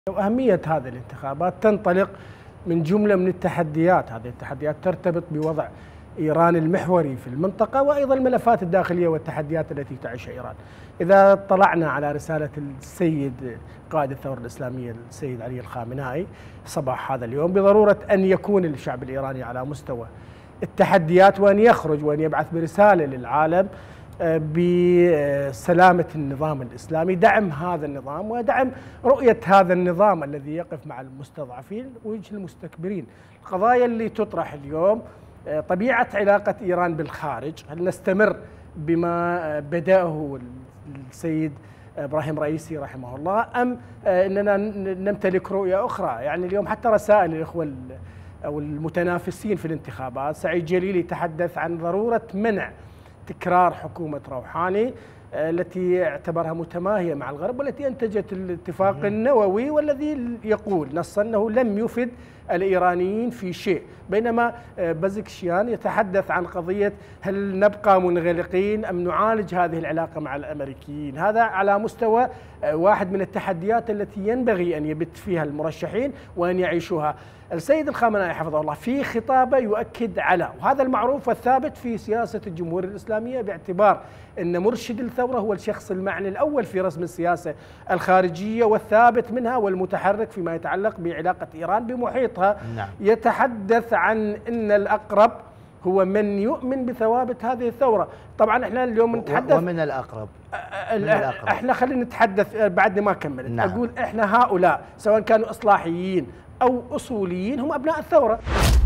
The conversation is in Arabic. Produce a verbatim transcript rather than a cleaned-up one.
وأهمية هذه الانتخابات تنطلق من جملة من التحديات. هذه التحديات ترتبط بوضع إيران المحوري في المنطقة وأيضا الملفات الداخلية والتحديات التي تعيشها إيران. إذا اطلعنا على رسالة السيد قائد الثورة الإسلامية السيد علي الخامنائي صباح هذا اليوم بضرورة أن يكون الشعب الإيراني على مستوى التحديات وأن يخرج وأن يبعث برسالة للعالم بسلامة النظام الإسلامي، دعم هذا النظام ودعم رؤية هذا النظام الذي يقف مع المستضعفين وجه المستكبرين. القضايا اللي تطرح اليوم طبيعة علاقة إيران بالخارج، هل نستمر بما بدأه السيد إبراهيم رئيسي رحمه الله أم أننا نمتلك رؤية أخرى؟ يعني اليوم حتى رسائل الإخوة أو المتنافسين في الانتخابات، سعيد جليل يتحدث عن ضرورة منع تكرار حكومة روحاني التي اعتبرها متماهية مع الغرب والتي أنتجت الاتفاق النووي والذي يقول نصا أنه لم يفد الإيرانيين في شيء، بينما بازكشيان يتحدث عن قضية هل نبقى منغلقين أم نعالج هذه العلاقة مع الأمريكيين. هذا على مستوى واحد من التحديات التي ينبغي أن يبت فيها المرشحين وأن يعيشوها. السيد الخامنائي حفظه الله في خطابه يؤكد على، وهذا المعروف والثابت في سياسة الجمهورية الإسلامية باعتبار أن مرشد الثورة هو الشخص المعني الأول في رسم السياسة الخارجية والثابت منها والمتحرك فيما يتعلق بعلاقة إيران بمحيطها. نعم. يتحدث عن أن الأقرب هو من يؤمن بثوابت هذه الثورة. طبعا احنا اليوم نتحدث ومن الأقرب, من الأقرب. احنا خلينا نتحدث بعد ما كملت. نعم. أقول احنا هؤلاء سواء كانوا إصلاحيين أو أصوليين هم أبناء الثورة.